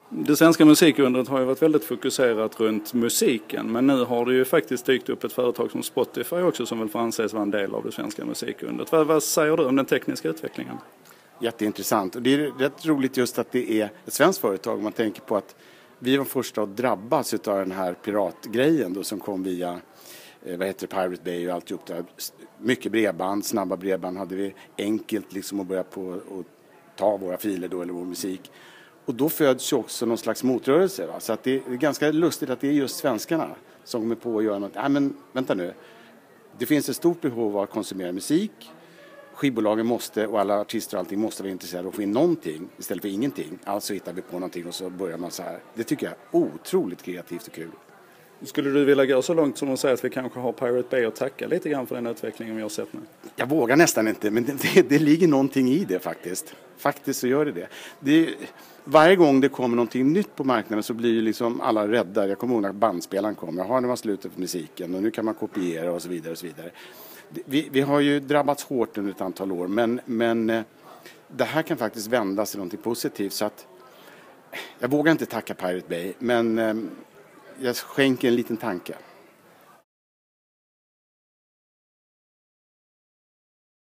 Det svenska musikundret har ju varit väldigt fokuserat runt musiken, men nu har det ju faktiskt dykt upp ett företag som Spotify också som väl får anses vara en del av det svenska musikundret. Vad säger du om den tekniska utvecklingen? Jätteintressant. Och det är rätt roligt just att det är ett svenskt företag. Om man tänker på att vi var första att drabbas av den här piratgrejen då, som kom via Pirate Bay och alltihop där. Mycket bredband, snabba bredband hade vi, enkelt liksom att börja på och ta våra filer då, eller vår musik. Och då föds ju också någon slags motrörelse. Va? Så att det är ganska lustigt att det är just svenskarna som kommer på att göra något. Nej men vänta nu. Det finns ett stort behov av att konsumera musik. Skivbolagen måste, och alla artister och allting måste vara intresserade av att få in någonting istället för ingenting. Alltså hittar vi på någonting och så börjar man så här. Det tycker jag är otroligt kreativt och kul. Skulle du vilja gå så långt som att säga att vi kanske har Pirate Bay att tacka lite grann för den utvecklingen vi har sett nu? Jag vågar nästan inte, men det ligger någonting i det faktiskt. Faktiskt så gör det. Varje gång det kommer någonting nytt på marknaden så blir ju liksom alla rädda. Jag kommer ihåg när bandspelaren kom. Jaha, det var slutet för musiken och nu kan man kopiera och så vidare och så vidare. Vi har ju drabbats hårt under ett antal år, men det här kan faktiskt vändas till någonting positivt. Så att, jag vågar inte tacka Pirate Bay, men jag skänker en liten tanke.